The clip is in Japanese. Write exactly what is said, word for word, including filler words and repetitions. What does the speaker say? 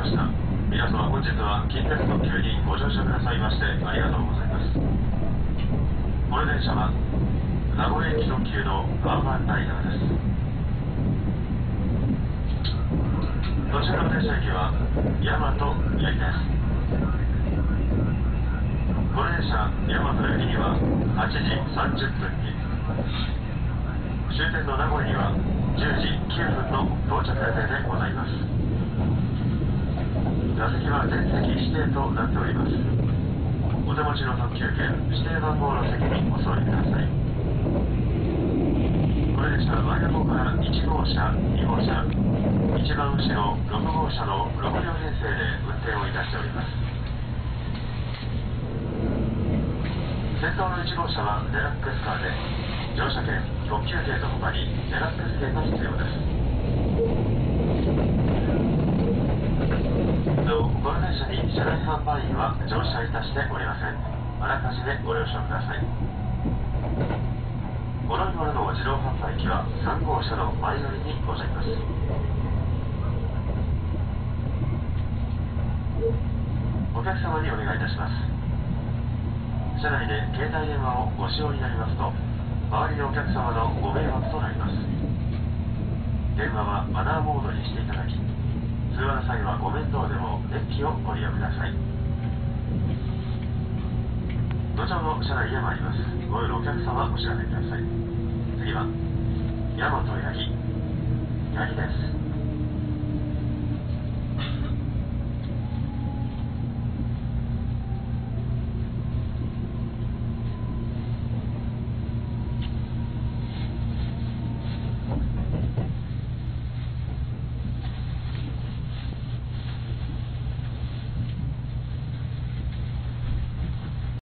ました。皆様本日は近鉄特急にご乗車くださいましてありがとうございます。この電車は名古屋駅特急のアーバンライナーです。途中の電車駅は大和八木です。この電車大和八木にははちじさんじゅっぷんに、終点の名古屋にはじゅうじきゅうふんの到着予定でございます。座席は全席指定となっております。お手持ちの特急券指定番号の席にお座りください。この電車は前の方からいちごうしゃ、にごうしゃ、一番後ろろくごうしゃのろくりょう編成で運転をいたしております。先頭のいちごうしゃはデラックスカーで、乗車券、特急券の他にデラックス券が必要です。なお、この電車に車内販売員は乗車いたしておりません。あらかじめご了承ください。お乗り物の自動販売機はさんごうしゃの前寄りにございます。お客様にお願いいたします。車内で携帯電話をご使用になりますと、周りのお客様のご迷惑となります。電話はマナーモードにしていただき、通話の際はご面倒でも電気をご利用ください。後ほど車内へ参ります。ご用のお客様お知らせください。次は大和八木八木です。